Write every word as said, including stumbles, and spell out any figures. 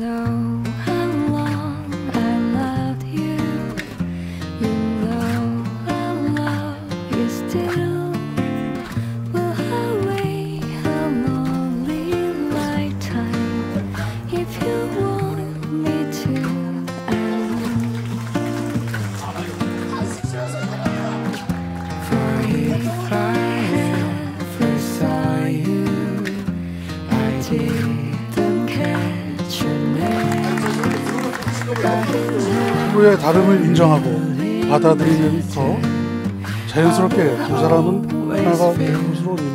know how long I loved you. You know I love you still. Will I wait a lonely lifetime? If you want me to, I will. For if I ever saw you, I didn't catch your name. 서로의 다름을 인정하고 받아들이면서 자연스럽게 두 사람은 하나가 될 것으로